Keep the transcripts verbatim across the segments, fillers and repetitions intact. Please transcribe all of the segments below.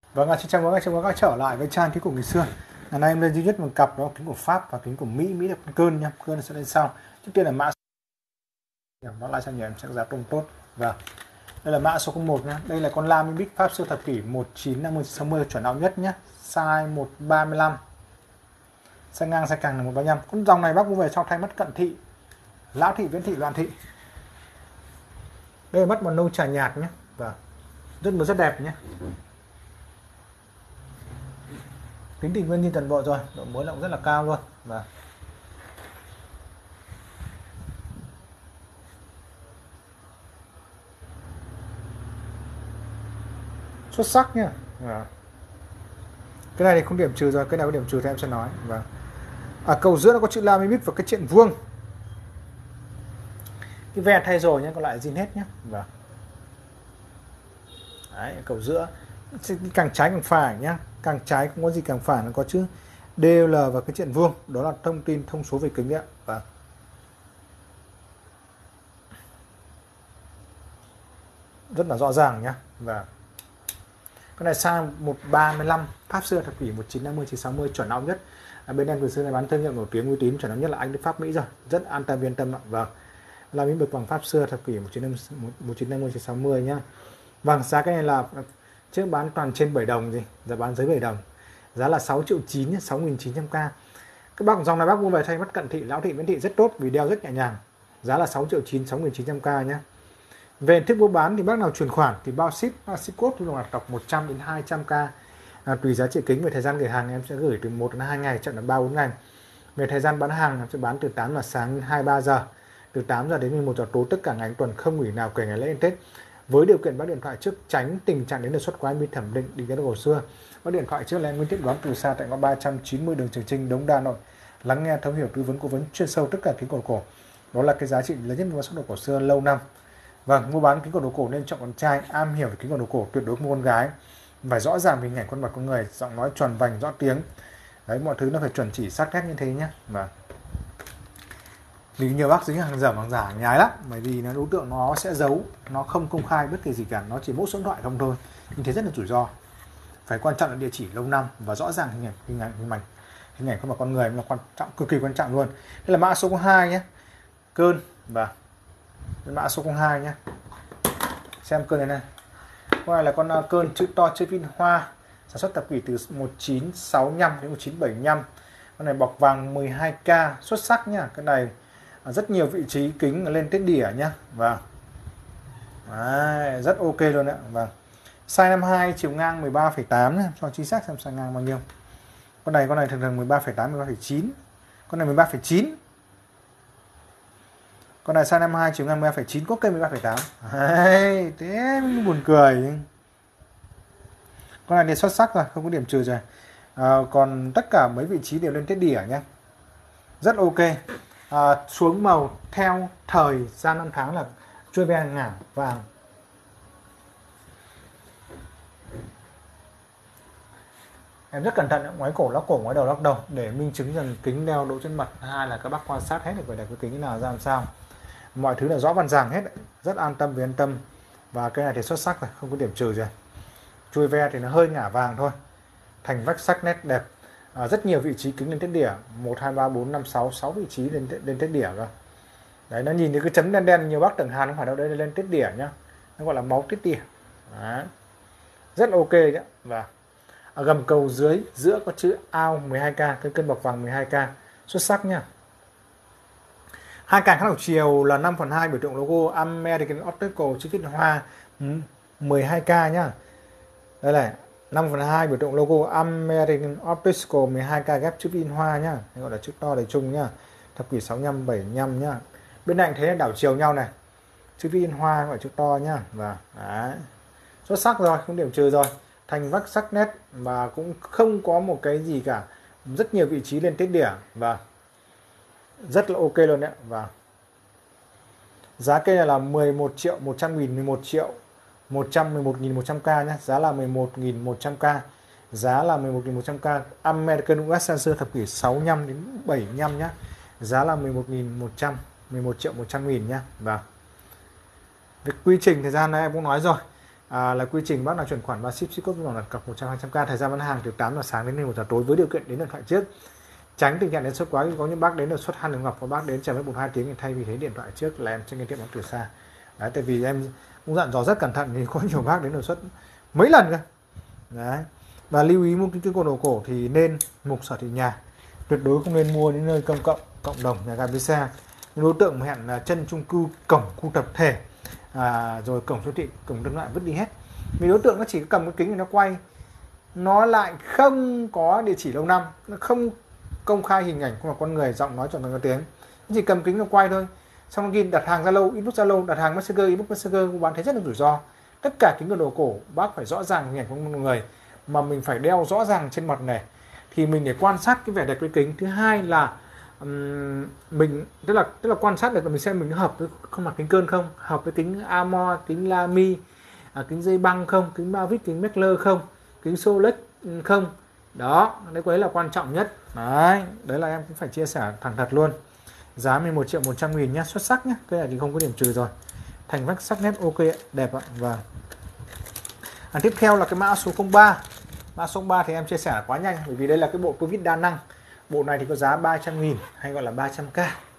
Vâng, xin chào mừng các bạn trở lại với trang kính của người xưa. Ngày nay em lên duy nhất một cặp, đó là kính của Pháp và kính của Mỹ. Mỹ là con Cơn nha, Cơn sẽ lên sau. Trước tiên là mã nó lại sang nhiều em sẽ giá công tốt. Và đây là mã số không một nhá. Đây là con Lam Big Pháp siêu thập kỷ một chín năm mươi sáu mươi chuẩn áo nhất nhá. Size một ba lăm. Size ngang size càng là một ba lăm. Con dòng này bác mua về sau thay mất cận thị, lão thị, viễn thị, loạn thị. Đây là mắt màu nâu trà nhạt nhé. Và rất rất đẹp nhé. Kính thì nguyên nhiên toàn bộ rồi, độ mới cũng rất là cao luôn. Và xuất sắc nhá. Và cái này thì không điểm trừ rồi, cái này có điểm trừ thì em sẽ nói. Và ở cầu giữa nó có chữ Lam Big và cái chuyện vuông. Cái ve thay rồi nhé, còn lại zin hết nhé. Và đấy, cầu giữa càng trái càng phải nhá, càng trái không có gì càng phải, nó có chữ đê lờ và cái chuyện vuông, đó là thông tin thông số về kính đấy ạ. Và rất là rõ ràng nhá. Và cái này size một ba lăm, Pháp xưa thập kỷ một chín năm mươi chín sáu mươi chuẩn áo nhất. À, bên em từ xưa này bán thương hiệu nổi tiếng uy tín chuẩn áo nhất là Anh, Đức, Pháp, Mỹ rồi, rất an tâm yên tâm ạ. Vâng, là miếng bực bằng Pháp xưa thập kỷ một chín năm mươi chín sáu mươi nhá. Vâng, giá cái này là trước bán toàn trên bảy đồng gì, giờ bán dưới bảy đồng. Giá là sáu triệu chín, sáu nghìn chín trăm k. Các bác dòng này bác mua về thay mắt cận thị, lão thị, viễn thị rất tốt vì đeo rất nhẹ nhàng. Giá là sáu triệu chín, sáu nghìn chín trăm k nhé. Về thức mua bán thì bác nào chuyển khoản thì bao ship, bao ship code thì là cọc một trăm đến hai trăm k. À, tùy giá trị kính. Về thời gian gửi hàng em sẽ gửi từ một đến hai ngày, chậm là ba bốn ngày. Về thời gian bán hàng em sẽ bán từ tám giờ sáng đến hai ba giờ, từ tám giờ đến mười một giờ tối tất cả ngày tuần, không nghỉ nào kể ngày lễ Tết. Với điều kiện bác điện thoại trước, tránh tình trạng đến đột xuất quá, em đi thẩm định đi cái đồ xưa. Bác điện thoại trước là em Nguyễn Tiếp Đón từ xa tại ngõ ba trăm chín mươi đường Trường Chinh, Đống Đa, Hà Nội. Lắng nghe, thấu hiểu, tư vấn, cố vấn chuyên sâu tất cả kính cổ cổ. Đó là cái giá trị lớn nhất của sắc đồ cổ xưa lâu năm. Vâng, mua bán kính cổ đồ cổ nên chọn con trai am hiểu về kính cổ đồ cổ, tuyệt đối mua con gái. Phải rõ ràng về hình ảnh khuôn mặt con người, giọng nói tròn vành, rõ tiếng. Đấy, mọi thứ nó phải chuẩn chỉ sắc nét như thế nhé. Và vì nhiều bác dính hàng dởm hàng giả nhái lắm, bởi vì nó đối tượng nó sẽ giấu, nó không công khai bất kỳ gì cả, nó chỉ mỗi số điện thoại không thôi, như thế rất là rủi ro. Phải quan trọng là địa chỉ lâu năm và rõ ràng hình ảnh hình ảnh hình ảnh hình ảnh khuôn mặt con người là quan trọng, cực kỳ quan trọng luôn. Đây là mã số hai nhé, Cơn. Và mã số hai nhé, xem Cơn này này. Con này là con Cơn chữ to, chữ Vin Hoa, sản xuất thập kỷ từ một chín sáu lăm đến một chín bảy lăm. Con này bọc vàng mười hai k, xuất sắc nhá. Cái này rất nhiều vị trí kính lên tết đỉa nhá. Và đấy, rất ok luôn ạ. Và size năm mươi hai, chiều ngang mười ba phẩy tám nhá, cho chính xác xem size ngang bao nhiêu. Con này con này thường thường mười ba phẩy tám, mười ba phẩy chín. Con này mười ba phẩy chín. Con này size năm mươi hai, chiều ngang mười ba phẩy chín, có cây mười ba phẩy tám. Đấy, thế mới buồn cười. Con này thì xuất sắc rồi, không có điểm trừ rồi. À, còn tất cả mấy vị trí đều lên tết đỉa nhé, rất ok. À, xuống màu theo thời gian năm tháng là chuôi ve ngả vàng. Em rất cẩn thận, ngoái cổ lắc cổ, ngoái đầu lắc đầu để minh chứng rằng kính đeo độ trên mặt. Hai là các bác quan sát hết được về cái kính nào ra làm sao, mọi thứ là rõ văn ràng hết, rất an tâm vì an tâm. Và cái này thì xuất sắc rồi, không có điểm trừ rồi. Chuôi ve thì nó hơi ngả vàng thôi, thành vách sắc nét đẹp. À, rất nhiều vị trí kính lên tết đỉa, một hai ba bốn năm sáu, sáu vị trí lên lên tết đỉa rồi. Đấy, nó nhìn thấy cái chấm đen đen, nhiều bác tưởng Hàn không phải đâu, đây là lên tết đỉa nhá, nó gọi là máu tết đỉa. Đấy, rất ok đấy. Và ở gầm cầu dưới giữa có chữ ao mười hai k, cái cân bọc vàng mười hai k, xuất sắc nhá. Hai càng khắc đảo chiều là năm phần hai, biểu tượng logo American Optical chữ viết hoa mười hai k nhá. Đây này, năm phần hai biểu tượng logo American Optical mười hai k ghép chữ in hoa nhá, gọi là chữ to đầy chung nhá, thập kỷ sáu lăm bảy lăm nhá. Bên cạnh thế là đảo chiều nhau này, chữ in hoa gọi chữ to nhá. Và đấy, xuất sắc rồi, không điểm trừ rồi, thành vách sắc nét và cũng không có một cái gì cả, rất nhiều vị trí lên tết đỉa và rất là ok luôn đấy. Và giá cây này là mười một triệu một trăm nghìn, mười một triệu một trăm mười một nghìn một trăm k nhé, giá là mười một nghìn một trăm k, giá là mười một nghìn một trăm k. American u ét sensor thập kỷ sáu lăm đến bảy lăm nhé, giá là mười một nghìn một trăm, mười một triệu một trăm nghìn nhé. Và việc quy trình thời gian này em cũng nói rồi, À, là quy trình bác là chuyển khoản và ship ship code vào đặt cọc một trăm hai trăm k, thời gian bán hàng từ tám giờ sáng đến một giờ tối với điều kiện đến điện thoại trước. Tránh tình trạng đến suất quá, có những bác đến đột xuất Han Đường Ngọc và bác đến chờ với một hai tiếng thì thay vì thế điện thoại trước là em trên cái tiệm bác từ xa. Đấy, tại vì em cũng dặn dò rất cẩn thận thì có nhiều bác đến đột xuất mấy lần cơ. Đấy. Và lưu ý mua cái kính đồ cổ thì nên mục sở thị nhà, tuyệt đối không nên mua những nơi công cộng, cộng đồng, nhà ga bến xe. Những đối tượng hẹn là chân chung cư, cổng khu tập thể, à, rồi cổng siêu thị, cổng đơn lại vứt đi hết. Vì đối tượng nó chỉ cầm cái kính này nó quay, nó lại không có địa chỉ lâu năm, nó không công khai hình ảnh của con người, giọng nói chọn từng tiếng, nó chỉ cầm kính nó quay thôi. Xong nó ghi đặt hàng Zalo, inbox Zalo, đặt hàng Messenger, inbox Messenger, mua bán thế rất là rủi ro. Tất cả kính đồ cổ bác phải rõ ràng hình ảnh của con người, mà mình phải đeo rõ ràng trên mặt này thì mình để quan sát cái vẻ đẹp cái kính. Thứ hai là um, mình tức là tức là quan sát được là mình xem mình hợp với không mặt kính Cơn không, hợp với kính Amor, kính Lamy, à, kính dây băng không, kính Mavic, kính Mekler không, kính Solex không. Đó, đấy là quan trọng nhất. Đấy, đấy là em cũng phải chia sẻ thẳng thật luôn. Giá mười một triệu một trăm nghìn nhá, xuất sắc nhá. Cái này thì không có điểm trừ rồi. Thành vách sắc nét ok, đẹp ạ. Và à, tiếp theo là cái mã số không ba. Mã số không ba thì em chia sẻ quá nhanh bởi vì đây là cái bộ Covid đa năng. Bộ này thì có giá ba trăm nghìn hay gọi là ba trăm k.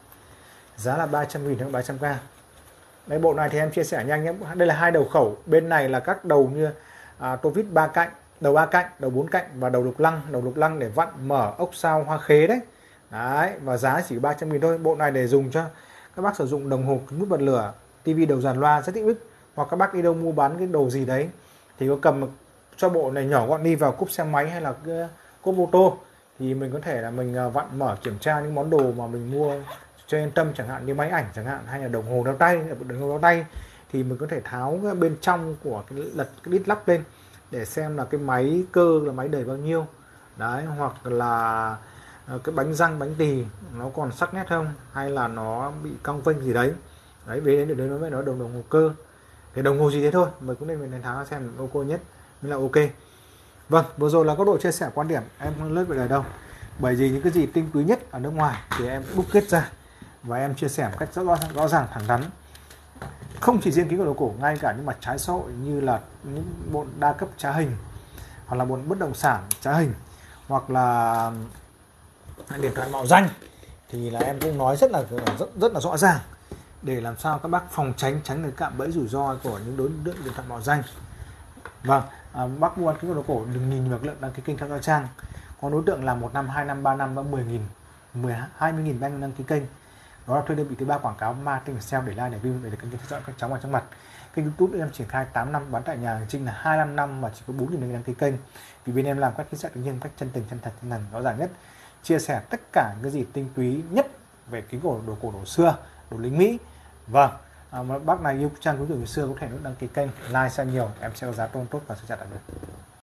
Giá là ba trăm nghìn hay ba trăm k. Đấy, bộ này thì em chia sẻ nhanh nhé. Đây là hai đầu khẩu, bên này là các đầu như à, tô vít ba cạnh, đầu ba cạnh, đầu bốn cạnh và đầu lục lăng, đầu lục lăng để vặn mở ốc sao hoa khế đấy. Đấy, và giá chỉ ba trăm nghìn thôi. Bộ này để dùng cho các bác sử dụng đồng hồ nút bật lửa, tivi đầu dàn loa rất tiện ích, hoặc các bác đi đâu mua bán cái đồ gì đấy thì có cầm cho bộ này nhỏ gọn đi vào cốp xe máy hay là cái cốp ô tô thì mình có thể là mình vặn mở kiểm tra những món đồ mà mình mua cho yên tâm, chẳng hạn như máy ảnh chẳng hạn, hay là đồng hồ đeo tay, đồng hồ đeo tay thì mình có thể tháo bên trong của cái lật cái đít lắp lên để xem là cái máy cơ là máy đầy bao nhiêu đấy, hoặc là cái bánh răng bánh tỳ nó còn sắc nét không hay là nó bị cong vênh gì đấy đấy, về đến để nói với nó đồng đồng hồ cơ, cái đồng hồ gì thế thôi mình cũng nên mình tháo xem ô cô nhất mới là ok. Vâng, vừa rồi là các độ chia sẻ quan điểm, em không lướt về đời đâu, bởi vì những cái gì tinh quý nhất ở nước ngoài thì em đúc kết ra và em chia sẻ một cách rất rõ, rõ ràng thẳng thắn. Không chỉ riêng kính đồ cổ, ngay cả những mặt trái xã hội như là những bộ đa cấp trá hình, hoặc là bộ bất động sản trá hình, hoặc là điện thoại mạo danh thì là em cũng nói rất là rất, rất là rõ ràng để làm sao các bác phòng tránh tránh được cạm bẫy rủi ro của những đối tượng điện thoại mạo danh. Vâng, à, bác mua kính đồ cổ đừng nhìn vào lượng đăng ký kênh theo dõi trang. Có đối tượng là một năm, hai năm, ba năm và mười nghìn, mười, hai mươi nghìn đăng ký kênh. Đó là thuê đơn vị thứ ba quảng cáo marketing sale để like để view để được kênh theo dõi các cháu vào trong mặt. Kênh YouTube em triển khai tám năm, bán tại nhà hành trình là hai mươi lăm năm mà chỉ có bốn nghìn đăng ký kênh. Vì bên em làm các chính sách tự nhiên, cách chân tình, chân thật, chân thành, rõ ràng nhất, chia sẻ tất cả cái gì tinh túy nhất về kính cổ đồ cổ đồ xưa, đồ lính Mỹ. Vâng, à, bác này yêu trang kính cổ đồ xưa có thể đăng ký kênh, like xem nhiều, em sẽ có giá tôn tốt và sẽ trả lại được.